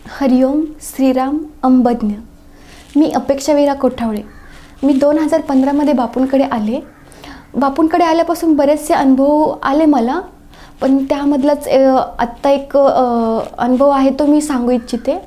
हरिओम श्रीराम अंबज्ञ. मी अपेक्षा वीरा कोठावळे. मी 2015मध्ये बापूंकडे आले. बापूंकडे आल्यापासून बरेचसे अनुभव आले मला, पण त्यामधलाच आत्ता एक अनुभव आहे तो मी सांगू इच्छिते.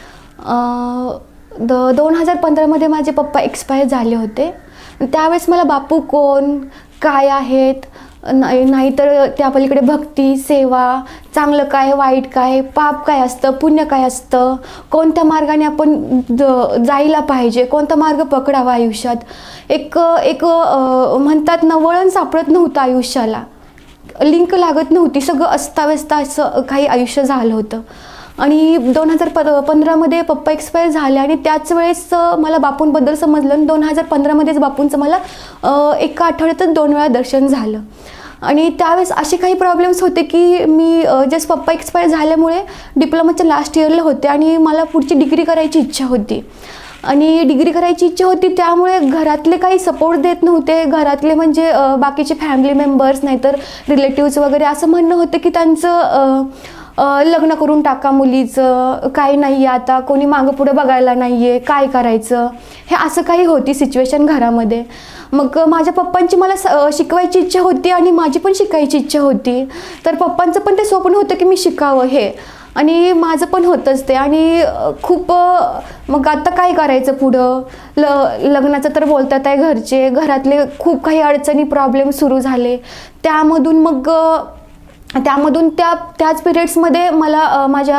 2015मध्ये माझे पप्पा एक्सपायर झाले होते. त्यावेळेस मला बापू कोण, काय आहेत, नाही तर त्या पलीकडे भक्ती, सेवा, चांगलं काय, वाईट काय, पाप काय असतं, पुण्य काय असतं, कोणत्या मार्गाने आपण जायला पाहिजे, कोणता मार्ग पकडावा आयुष्यात, एक म्हणतात ना, वळण सापडत नव्हतं आयुष्याला, लिंक लागत नव्हती, सगळं अस्ताव्यस्त असं काही आयुष्य झालं होतं. आणि 2015मध्ये पप्पा एक्सपायर झाले आणि त्याच वेळेस मला बापूंबद्दल समजलं. आणि 2015मध्येच बापूंचं मला एका आठवड्यातच 2 वेळा दर्शन झालं. आणि त्यावेळेस असे काही प्रॉब्लेम्स होते की मी जस्ट पप्पा एक्सपायर झाल्यामुळे डिप्लोमाच्या लास्ट इयरला होते आणि मला पुढची डिग्री करायची इच्छा होती. आणि डिग्री करायची इच्छा होती त्यामुळे घरातले काही सपोर्ट देत नव्हते. घरातले म्हणजे बाकीचे फॅमिली मेंबर्स नाहीतर रिलेटिव्स वगैरे असं म्हणणं होतं की त्यांचं लग्न करून टाका मुलीचं, काही नाही आहे आता, कोणी मागं पुढं बघायला नाही आहे, काय करायचं, हे असं काही होती सिच्युएशन घरामध्ये. मग माझ्या पप्पांची मला शिकवायची इच्छा होती आणि माझी पण शिकायची इच्छा होती. तर पप्पांचं पण ते स्वप्न होतं की मी शिकावं हे, आणि माझं पण होतंच ते. आणि खूप मग आता काय करायचं पुढं, लग्नाचं तर बोलतात आहे घरचे, घरातले खूप काही अडचणी प्रॉब्लेम सुरू झाले. त्यामधून त्याच पिरियड्समध्ये मला माझ्या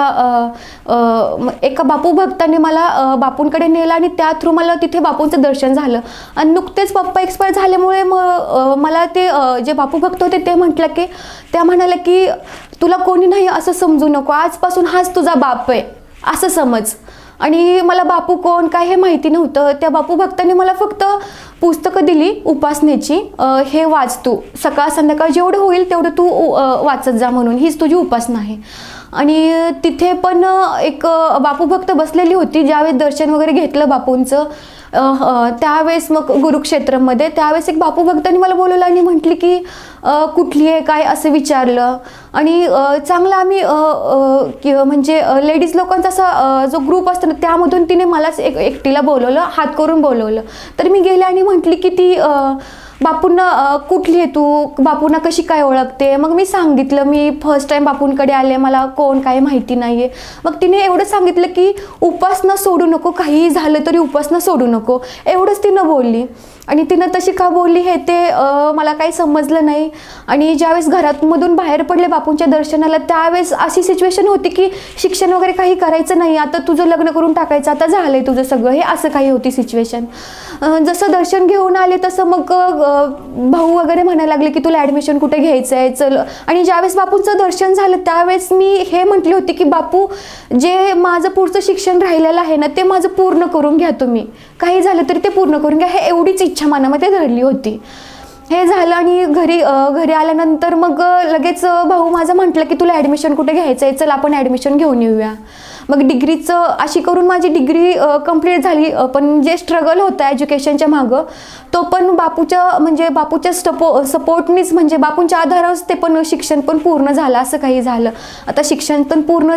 एका बापू भक्ताने मला बापूंकडे नेलं आणि त्या थ्रू मला तिथे बापूंचं दर्शन झालं. आणि नुकतेच पप्पा एक्सपायर झाल्यामुळे मला ते जे बापू भक्त होते ते म्हणाले की तुला कोणी नाही असं समजू नको, आजपासून हाच तुझा बाप आहे असं समज. आणि मला बापू कोण काय हे माहिती नव्हतं. त्या बापू भक्तांनी मला फक्त पुस्तकं दिली उपासनेची, हे वाच तू, सकाळ संध्याकाळ जेवढं होईल तेवढं तू वाचत जा, म्हणून हीच तुझी उपासना आहे. आणि तिथे पण एक बापू भक्त बसलेली होती. ज्यावेळेस दर्शन वगैरे घेतलं बापूंचं त्यावेळेस मग गुरुक्षेत्रमध्ये, त्यावेळेस एक बापू भक्तांनी मला बोलवलं आणि म्हटली की कुठली आहे काय असं विचारलं. आणि चांगलं आम्ही म्हणजे लेडीज लोकांचा असा जो ग्रुप असतो ना त्यामधून तिने मलाच एकटीला बोलवलं, हात करून बोलवलं. तर मी गेले आणि म्हटली की ती बापूंना कुठली आहे तू, बापूंना कशी काय ओळखते. मग मी सांगितलं मी फर्स्ट टाईम बापूंकडे आले, मला कोण काय माहिती नाही आहे. मग तिने एवढं सांगितलं की उपासना सोडू नको, काहीही झालं तरी उपासना सोडू नको, एवढंच तिनं बोलली. आणि तिनं तशी का बोलली हे ते मला काही समजलं नाही. आणि ज्यावेळेस घरातमधून बाहेर पडले बापूंच्या दर्शनाला त्यावेळेस अशी सिच्युएशन होती की शिक्षण वगैरे काही करायचं नाही, आता तुझं लग्न करून टाकायचं, आता झालंय तुझं सगळं, हे असं काही होती सिच्युएशन. जसं दर्शन घेऊन आले तसं मग भाऊ वगैरे म्हणायला लागले की तुला ॲडमिशन कुठे घ्यायचं आहे चल. आणि ज्यावेळेस बापूंचं दर्शन झालं त्यावेळेस मी हे म्हटले होते की बापू जे माझं पुढचं शिक्षण राहिलेलं आहे ना ते माझं पूर्ण करून घ्या, तुम्ही काही झालं तरी ते पूर्ण करून घ्या, हे एवढीच इच्छा मनामध्ये धरली होती. हे झालं. आणि घरी आल्यानंतर मग लगेच भाऊ माझं म्हटलं की तुला ॲडमिशन कुठे घ्यायचं आहे, चल आपण ॲडमिशन घेऊन येऊया. मग डिग्रीचं अशी करून माझी डिग्री कंप्लीट झाली. पण जे स्ट्रगल होतं एज्युकेशनच्या मागं तो पण बापूच्या सपोर्टनीच, म्हणजे बापूंच्या आधारावरच ते पण शिक्षण पण पूर्ण झालं, असं काही झालं. आता शिक्षण पण पूर्ण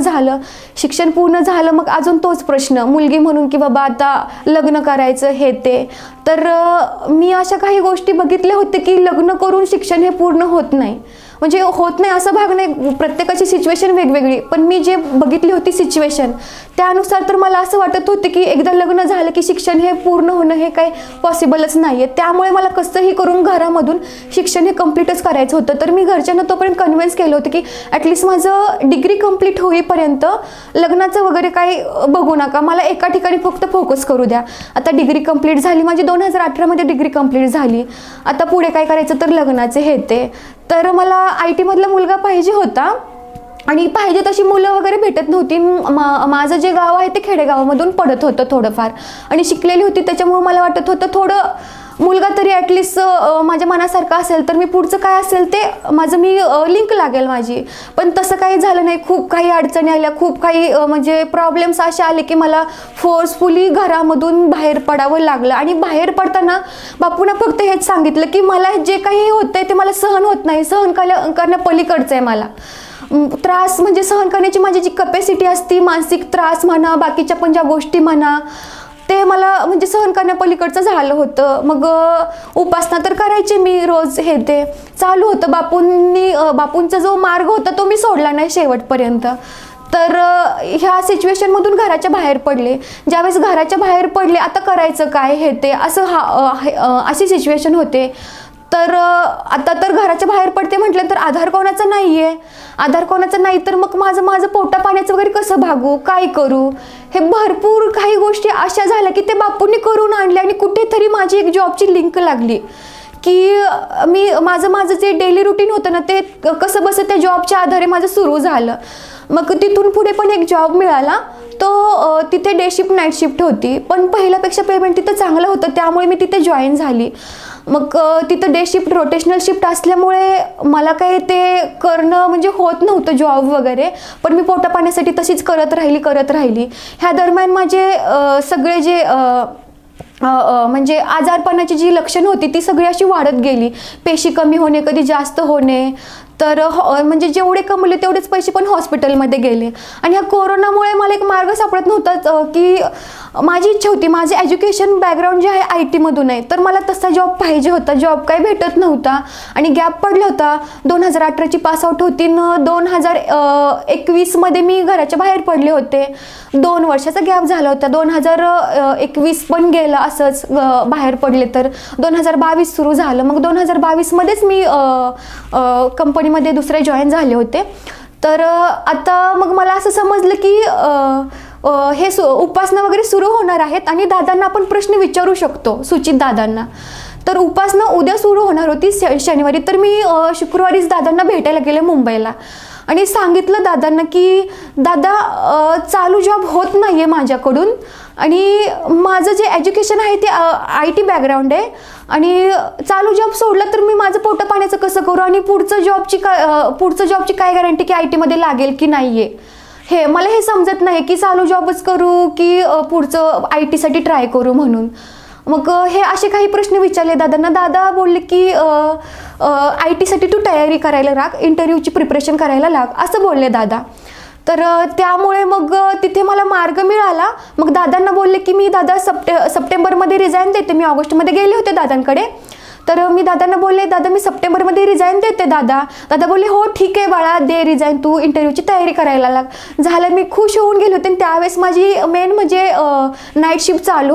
झालं, मग अजून तोच प्रश्न मुलगी म्हणून की बाबा आता लग्न करायचं हे ते. तर मी अशा काही गोष्टी बघितल्या होत्या की लग्न करून शिक्षण हे पूर्ण होत नाही, म्हणजे होत नाही असं भाग नाही, प्रत्येकाची सिच्युएशन वेगवेगळी. पण मी जे बघितली होती सिच्युएशन त्यानुसार तर मला असं वाटत होतं की एकदा लग्न झालं की शिक्षण हे पूर्ण होणं हे काही पॉसिबलच नाही आहे. त्यामुळे मला कसंही करून घरामधून शिक्षण हे कम्प्लीटच करायचं होतं. तर मी घरच्यांना तोपर्यंत कन्व्हिन्स केलं होतं की ॲटलिस्ट माझं डिग्री कंप्लीट होईपर्यंत लग्नाचं वगैरे काही बघू नका, मला एका ठिकाणी फक्त फोकस करू द्या. आता डिग्री कंप्लीट झाली माझी, 2018मध्ये डिग्री कंप्लीट झाली. आता पुढे काय करायचं तर लग्नाचे हे ते. तर मला IT मधला मुलगा पाहिजे होता आणि पाहिजे तशी मुलं वगैरे भेटत नव्हती. माझं जे गाव आहे ते खेडेगावामधून पडत होतं थोडंफार, आणि शिकलेली होती त्याच्यामुळे मला वाटत होतं थोडं मुलगा तरी ॲटलिस्ट माझ्या मनासारखा असेल तर मी पुढचं काय असेल ते मी लिंक लागेल माझी. पण तसं काही झालं नाही. खूप काही अडचणी आल्या, खूप काही म्हणजे प्रॉब्लेम्स असे आले की मला फोर्सफुली घरामधून बाहेर पडावं लागलं. आणि बाहेर पडताना बापूंना फक्त हेच सांगितलं की मला जे काही होतंय ते मला सहन होत नाही, सहन करण्यापलीकडचं आहे मला. त्रास म्हणजे सहन करण्याची माझी जी कपॅसिटी असती, मानसिक त्रास म्हणा, बाकीच्या पण ज्या गोष्टी म्हणा, ते मला म्हणजे सहन करण्यापलीकडचं झालं होतं. मग उपासना तर करायचे मी रोज, हे ते चालू होतं. बापूंचा जो मार्ग होता तो मी सोडला नाही शेवटपर्यंत. तर ह्या सिच्युएशनमधून घराच्या बाहेर पडले. ज्यावेळेस घराच्या बाहेर पडले, आता करायचं काय हे ते असं अशी सिच्युएशन होते. तर आता तर घराच्या बाहेर पडते म्हटलं तर आधार कोणाचा नाही आहे. आधार कोणाचा नाही तर मग माझं पोटा पाण्याचं वगैरे कसं भागू, काय करू, हे भरपूर काही गोष्टी अशा झाल्या की ते बापूंनी करून आणले. आणि कुठेतरी माझी एक जॉबची लिंक लागली की माझं जे डेली रुटीन होतं ना, ते कसं बसं त्या जॉबच्या आधारे माझं सुरू झालं. मग तिथून पुढे पण एक जॉब मिळाला. तो तिथे डे शिफ्ट नाईट शिफ्ट होती, पण पहिल्यापेक्षा पेमेंट तिथं चांगलं होतं, त्यामुळे मी तिथे जॉईन झाली. मग तिथं डे शिफ्ट रोटेशनल शिफ्ट असल्यामुळे मला काही ते करणं म्हणजे होत नव्हतं जॉब वगैरे, पण मी पोटा पाण्यासाठी तशीच करत राहिली. ह्या दरम्यान माझे सगळे जे म्हणजे आजारपणाची जी लक्षणं होती ती सगळी अशी वाढत गेली. पेशी कमी होणे, कधी जास्त होणे. तर म्हणजे जेवढे कमवले तेवढेच पैसे पण हॉस्पिटलमध्ये गेले. आणि ह्या कोरोनामुळे मला एक मार्ग सापडत नव्हता की माझी इच्छा होती, माझे एज्युकेशन बॅकग्राऊंड जे आहे IT मधून आहे, तर मला तसा जॉब पाहिजे होता. जॉब काही भेटत नव्हता आणि गॅप पडला होता. 2018ची पासआउट होती न 2021 मध्ये मी घराच्या बाहेर पडले होते. 2 वर्षाचा गॅप झाला होता. 2021 पण गेलं असंच बाहेर पडले, तर 2022 सुरू झालं. मग 2022 मध्येच मी कंपनीमध्ये दुसरे जॉईन झाले होते. तर आता मग मला असं समजलं की हे उपासना वगैरे सुरू होणार आहेत आणि दादांना आपण प्रश्न विचारू शकतो, सुचित दादांना. तर उपासना उद्या सुरू होणार होती शनिवारी. तर मी शुक्रवारीच दादांना भेटायला गेले मुंबईला आणि सांगितलं दादांना की दादा चालू जॉब होत नाही आहे माझ्याकडून आणि माझं जे एज्युकेशन आहे ते IT बॅकग्राऊंड आहे आणि चालू जॉब सोडला तर मी माझं पोटा पाण्याचं कसं करू आणि पुढचं जॉबची काय गॅरंटी की IT मध्ये लागेल की नाही आहे, हे मला हे समजत नाही की चालू जॉबच करू की पुढचं IT साठी ट्राय करू म्हणून. मग हे असे काही प्रश्न विचारले दादांना. दादा बोलले की IT साठी तू तयारी करायला लाग, इंटरव्ह्यूची प्रिपरेशन करायला लाग, असं बोलले दादा. तर त्यामुळे मग तिथे मला मार्ग मिळाला. मग दादांना बोलले की मी दादा सप्टेंबरमध्ये रिझाईन देते. मी ऑगस्टमध्ये गेले होते दादांकडे. तर मी दादांना बोलले दादा मी सप्टेंबरमध्ये रिझाईन देते दादा. दादा बोलले हो ठीक आहे बाळा, दे रिझाईन, तू इंटरव्ह्यूची तयारी करायला लाग. झालं, मी खुश होऊन गेले होते. त्यावेळेस माझी मेन म्हणजे नाईट शिफ्ट चालू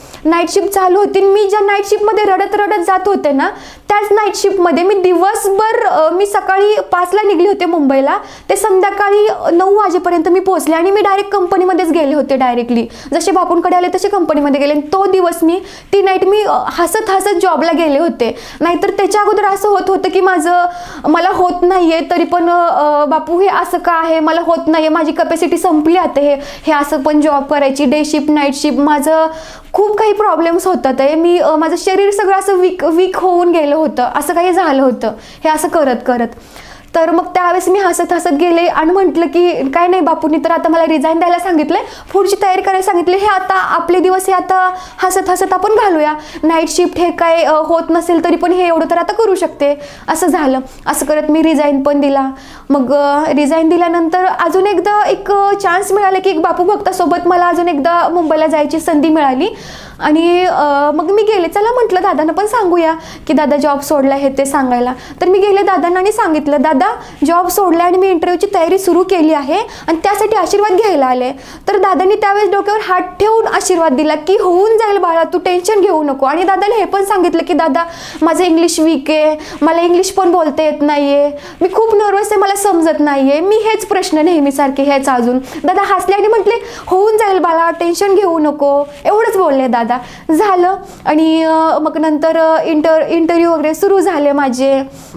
होती. मी ज्या नाईट शिफ्टमध्ये रडत जात होते ना, त्याच नाईट शिफ्टमध्ये मी दिवसभर मी सकाळी 5ला निघले होते मुंबईला, ते संध्याकाळी 9 वाजेपर्यंत मी पोहोचले आणि मी डायरेक्ट कंपनीमध्येच गेले होते. डायरेक्टली जसे बापूंकडे आले तसे कंपनीमध्ये गेले. तो दिवस ती नाईट मी हसत जॉबला गेले होते. नाहीतर त्याच्या अगोदर असं होतं की मला होत नाहीये, तरी पण बापू हे असं का आहे, मला होत नाहीये, माझी कॅपॅसिटी संपली आता, हे असं पण जॉब करायची, डे शिफ्ट नाईट शिफ्ट, माझं खूप काही प्रॉब्लेम्स होतात आहे. माझं शरीर सगळं असं वीक होऊन गेलं होतं, असं काही झालं होतं हे असं करत. तर मग त्यावेळेस मी हसत गेले आणि म्हटलं की काय नाही, बापूंनी तर आता मला रिझाईन द्यायला सांगितलंय, पुढची तयारी करायला सांगितली, हे आता आपले दिवस हे आता हसत आपण घालूया. नाईट शिफ्ट हे काय होत नसेल तरी पण हे एवढं तर आता करू शकते. असं झालं. असं करत मी रिझाईन पण दिला. मग रिझाईन दिल्यानंतर अजून एकदा एक चान्स मिळाला की एक बापू भक्तासोबत मला अजून एकदा मुंबईला जायची संधी मिळाली. आणि मग मी गेले. चला म्हटलं दादांना पण सांगूया की दादा जॉब सोडला हे ते सांगायला. तर मी गेले दादांना आणि सांगितलं दादा जॉब सोडला आणि मी इंटरव्ह्यूची तयारी सुरू केली आहे आणि त्यासाठी आशीर्वाद घ्यायला आले. तर दादांनी त्यावेळेस डोक्यावर हात ठेवून आशीर्वाद दिला की होऊन जाईल बाळा, तू टेन्शन घेऊ नको. आणि दादाला हे पण सांगितलं की दादा माझं इंग्लिश वीक आहे, मला इंग्लिश पण बोलता येत नाहीये, मी खूप नर्वस आहे, मला समजत नाहीये, मी हेच प्रश्न नेहमीसारखे हेच अजून. दादा हसले आणि म्हटले होऊन जाईल बाळा, टेन्शन घेऊ नको, एवढंच बोलले दादा. झालं. आणि मग नंतर इंटरव्ह्यू वगैरे सुरू झाले माझे.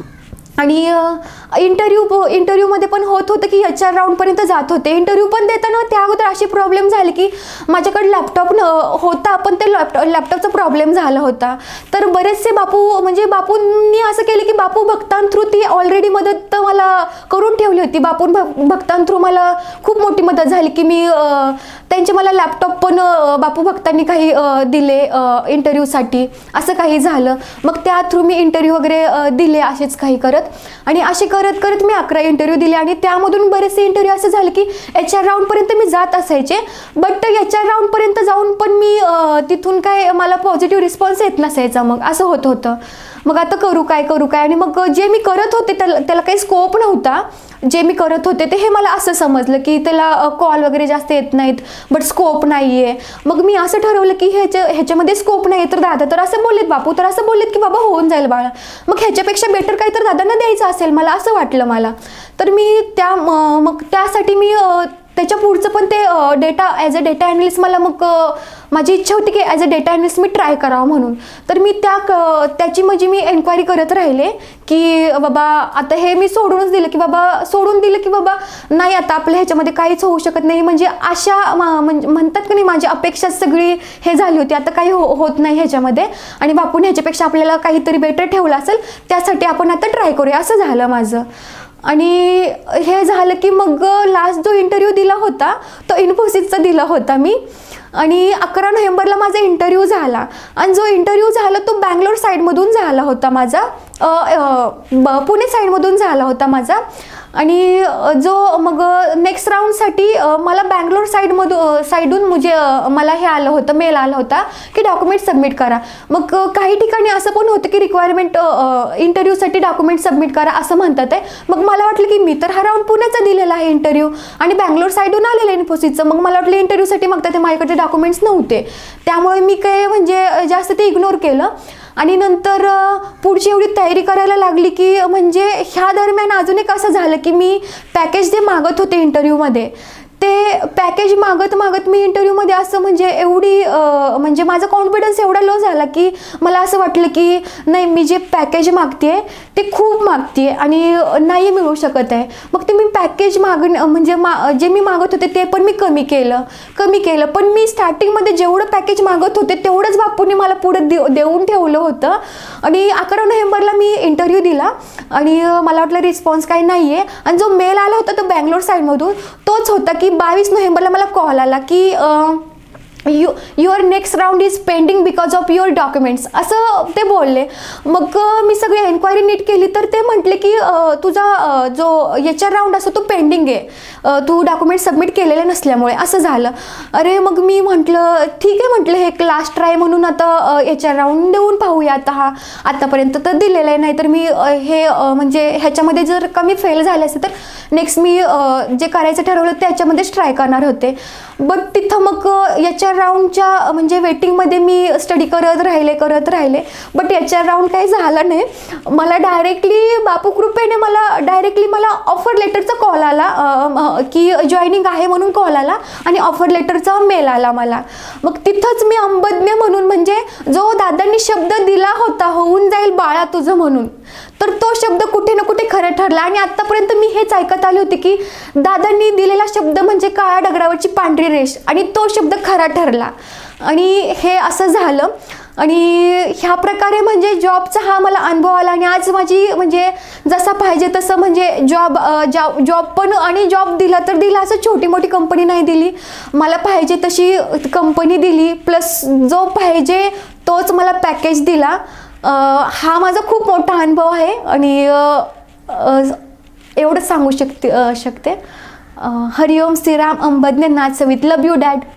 आणि इंटरव्ह्यूमध्ये पण होतं की HR राऊंडपर्यंत जात होते. इंटरव्ह्यू पण देताना त्या अगोदर अशी प्रॉब्लेम झाली की माझ्याकडे लॅपटॉप होता, पण ते लॅपटॉपचा प्रॉब्लेम झाला होता. तर बरेचसे बापूंनी असं केलं की बापू भक्तांथ्रू ती ऑलरेडी मदत मला करून ठेवली होती. भक्तांथ्रू मला खूप मोठी मदत झाली की मी त्यांचे मला लॅपटॉप पण बापू भक्तांनी काही दिले इंटरव्ह्यूसाठी. असं काही झालं. मग त्या थ्रू मी इंटरव्ह्यू वगैरे दिले असेच काही करत. आणि असे करत करत करत मी 11 इंटरव्ह्यू दिले आणि त्यामधून बरेचसे इंटरव्ह्यू असं झालं की HR राऊंडपर्यंत मी जात असायचे, बट HR राऊंडपर्यंत जाऊन पण मी तिथून काय मला पॉझिटिव्ह रिस्पॉन्स येत नसायचा. मग असं होतं. मग आता करू काय आणि मग जे मी करत होते त्याला काही स्कोप नव्हता. जे मी करत होते ते हे मला असं समजलं की त्याला कॉल वगैरे जास्त येत नाहीत, बट स्कोप नाही आहे. मग मी असं ठरवलं की ह्याच्यामध्ये स्कोप नाही आहे. तर दादा तर असं बोललेत, बापू तर असं बोललेत की बाबा होऊन जाईल बाळा, मग ह्याच्यापेक्षा बेटर काही तर दादांना द्यायचं असेल मला असं वाटलं मला. तर मी मग त्यासाठी मी त्याच्या पुढचं पण ते ॲज अ डेटा ॲनालिस्ट मला मग माझी इच्छा होती की ॲज अ डेटा ॲनालिस्ट मी ट्राय करावं म्हणून. तर मी त्याची म्हणजे मी एन्क्वायरी करत राहिले की बाबा आता हे मी सोडून दिलं की बाबा नाही आता आपल्या ह्याच्यामध्ये काहीच होऊ शकत नाही. म्हणजे अशा म्हणतात की नाही माझी अपेक्षा सगळी हे झाली होती, आता काही होत नाही ह्याच्यामध्ये आणि बापून ह्याच्यापेक्षा आपल्याला काहीतरी बेटर ठेवलं असेल, त्यासाठी आपण आता ट्राय करूया असं झालं माझं. आणि हे झालं की मग लास्ट जो इंटरव्ह्यू दिला होता तो इन्फोसिसचा दिला होता मी आणि 11 नोव्हेंबरला माझा इंटरव्ह्यू झाला. आणि जो इंटरव्ह्यू झाला तो बँगलोर साईडमधून झाला होता माझा, पुणे साईडमधून झाला होता माझा. आणि जो मग नेक्स्ट राऊंडसाठी मला बँगलोर साईडून म्हणजे मला हे आलं होतं, मेल आला होता की डॉक्युमेंट सबमिट करा. मग काही ठिकाणी असं पण होतं की रिक्वायरमेंट इंटरव्ह्यूसाठी डॉक्युमेंट सबमिट करा असं म्हणतात आहे. मग मला वाटलं की मी तर हा राऊंड पुण्याचा दिलेला आहे इंटरव्ह्यू आणि बँगलोर साईडून आलेलं आहे इन्फोसिसचं. मग मला वाटलं इंटरव्ह्यूसाठी मग ते माझ्याकडे डॉक्युमेंट्स नव्हते, त्यामुळे मी काय म्हणजे जास्त ते इग्नोर केलं. आणि नंतर पुढची एवढी तयारी करायला लागली की म्हणजे ह्या दरम्यान अजून एक असं झालं की मी पॅकेज जे मागत होते इंटरव्ह्यूमध्ये ते पॅकेज मागत मी इंटरव्ह्यूमध्ये असं म्हणजे एवढी म्हणजे माझा कॉन्फिडन्स एवढा लो झाला की मला असं वाटलं की नाही मी जे पॅकेज मागते ते खूप मागते आणि नाही मिळू शकत आहे. मग ते मी पॅकेज म्हणजे जे मी मागत होते ते पण मी कमी केलं. पण मी स्टार्टिंगमध्ये जेवढं पॅकेज मागत होते तेवढंच बापूंनी मला पुढं देऊन ठेवलं होतं. आणि 11 नोव्हेंबरला मी इंटरव्ह्यू दिला आणि मला वाटलं रिस्पॉन्स काही नाही आहे. आणि जो मेल आला होता तो बँगलोर साईडमधून तोच होता की 22 नोव्हेंबरला मला कॉल आला की your next round is pending because of your documents असं ते बोलले. मग मी सगळी एन्क्वायरी नीट केली तर ते म्हटले की तुझा जो HR राऊंड असतो तो पेंडिंग आहे, तू डॉक्युमेंट सबमिट केलेले नसल्यामुळे असं झालं. अरे मग मी म्हटलं ठीक आहे, म्हटलं हे लास्ट ट्राय म्हणून आता HR राऊंड देऊन पाहूया. आतापर्यंत तर दिलेलं आहे, नाहीतर मी हे म्हणजे ह्याच्यामध्ये जर कमी फेल झाले असेल तर नेक्स्ट मी जे करायचं ठरवलं त्याच्यामध्येच ट्राय करणार होते. बट तिथं मग HR राऊंडच्या म्हणजे वेटिंगमध्ये मी स्टडी करत राहिले बट HR राऊंड काही झालं नाही. मला डायरेक्टली बापू कृपेने मला ऑफर लेटरचा कॉल आला की जॉईनिंग आहे म्हणून कॉल आला आणि ऑफर लेटरचा मेल आला मला. मग तिथंच मी अंबज्ञ म्हणून म्हणजे जो दादांनी शब्द दिला होता होऊन जाईल बाळा तुझं म्हणून, तर तो शब्द कुठे ना कुठे खरं ठरला. आणि आत्तापर्यंत मी हेच ऐकत आले होते की दादांनी दिलेला शब्द म्हणजे काळ्या दगडावरची पांढरी रेष आणि तो शब्द खरा ठरला आणि हे असं झालं. आणि ह्या प्रकारे म्हणजे जॉबचा हा मला अनुभव आला. आणि आज माझी म्हणजे जसा पाहिजे तसं म्हणजे जॉब पण आणि जॉब दिला तर दिला, असं छोटी मोठी कंपनी नाही दिली, मला पाहिजे तशी कंपनी दिली, प्लस जो पाहिजे तोच मला पॅकेज दिला. हा माझा खूप मोठा अनुभव आहे आणि एवढंच सांगू शकते. हरिओम श्रीराम अंबज्ञ नाथ सवित. Love you dad.